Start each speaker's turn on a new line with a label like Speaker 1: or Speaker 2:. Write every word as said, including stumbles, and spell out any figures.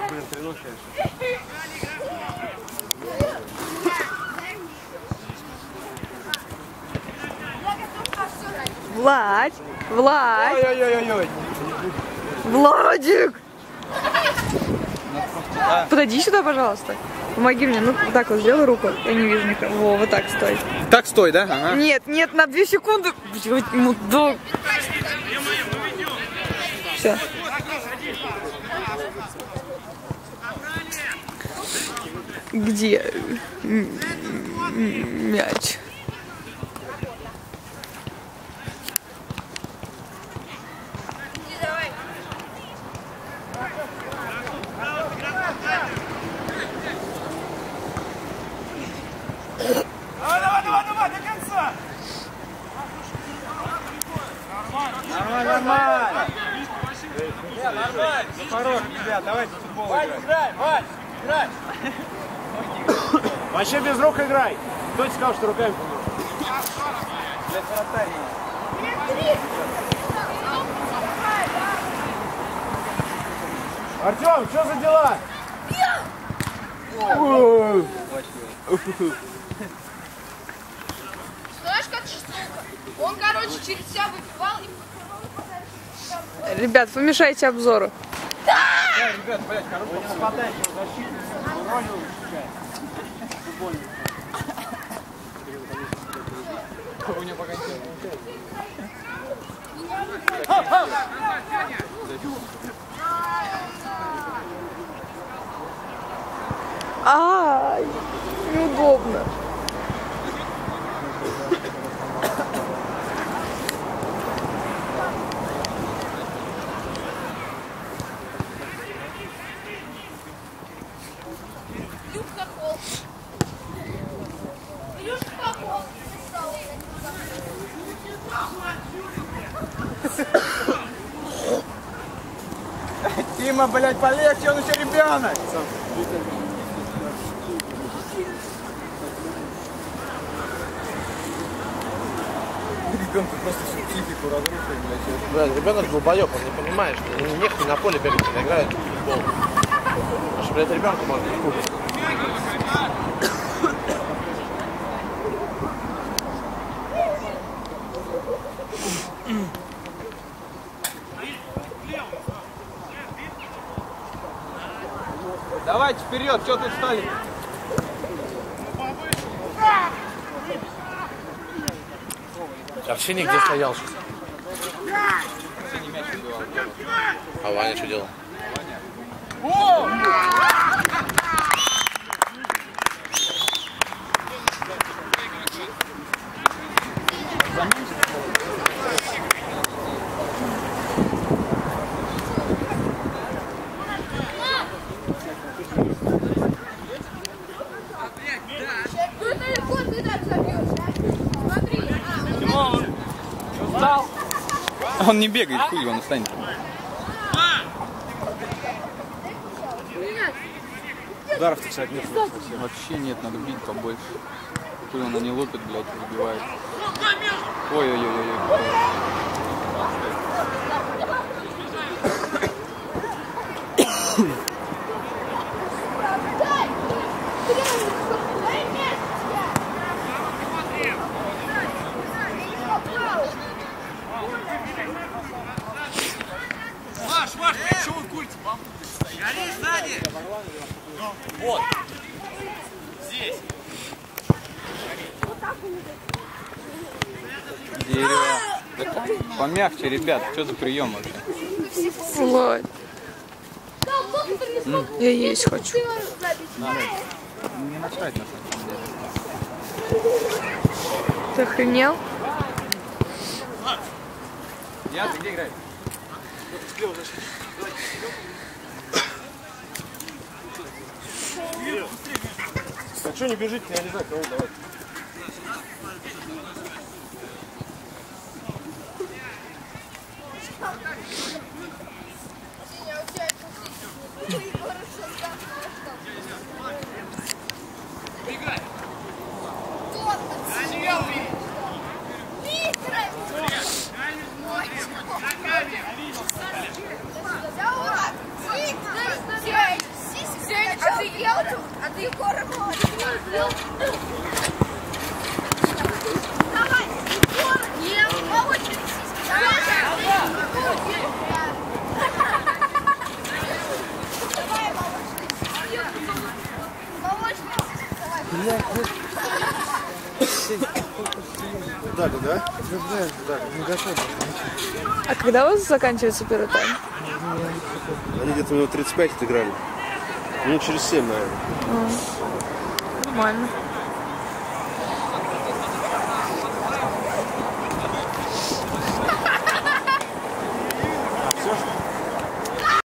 Speaker 1: блин, три ноль, конечно.
Speaker 2: Владь! Владь!
Speaker 1: Ой-ой-ой-ой!
Speaker 2: Владик! Подойди сюда, пожалуйста. Помоги мне. Ну, вот так вот сделай руку. Я не вижу никого. Во, вот так стой.
Speaker 1: Так стой, да? Ага.
Speaker 2: Нет, нет, на две секунды. Мудок. Все. Где мяч?
Speaker 3: Давай, давай, давай, давай, до конца!
Speaker 1: Нормально, нормально!
Speaker 3: Нет, нормально!
Speaker 1: Хорош, ребят, давайте в футбол
Speaker 3: Вань,
Speaker 1: играть.
Speaker 3: играй, Вань, играй!
Speaker 1: Вообще без рук играй. Кто тебе сказал, что руками поможет? Блядь, вратарь. Артем, что за дела?
Speaker 4: Знаешь, как жестоко? Он, короче, через себя выбивал и...
Speaker 2: Ребят, помешайте обзору.
Speaker 1: Да, ребят, блядь, короче, не хватает его защиту. Уронил футбольный. У него пока ничего не
Speaker 2: Ай, неудобно.
Speaker 4: Илюшка хол. Илюшка хол.
Speaker 1: Тима, блядь, полегче, он еще ребенок. Ребенку просто всю психику разрушили, блядь.
Speaker 5: Блядь, ребенок долбоёб, он не понимает, что не нехуй на поле бегать, когда играет в футбол. Потому что, блядь, ребенку можно купить.
Speaker 1: Давайте вперед, что тут стали?
Speaker 5: Овчинник где стоял сейчас? А Ваня что делал?
Speaker 4: Ну это легко ты так забьешь. Смотри.
Speaker 3: Устал? Он не бегает, хуй он устанет.
Speaker 1: Ударов, кстати, нет.
Speaker 3: Вообще нет, надо бить побольше. Хуй он не лупит, блядь, забивает. Ой-ой-ой-ой.
Speaker 6: Маш, Маш, что вы курите? Гори сзади! Вот! Здесь!
Speaker 3: Дерево. Да помягче, ребят, что за прием вообще?
Speaker 2: Владь. Я есть хочу.
Speaker 3: Не насрать на самом деле.
Speaker 2: Ты охренел?
Speaker 3: Я, ты где играешь?
Speaker 1: А что не бежите, я не знаю, кого давай.
Speaker 4: Егора, давай, Егор, ем, по очереди сиськи, давай,
Speaker 5: Так, да? Так, не готов.
Speaker 2: А когда у вас заканчивается первый тайм?
Speaker 5: Они где-то минут тридцать пять отыграли. Минут через семь, наверное.
Speaker 2: Нормально.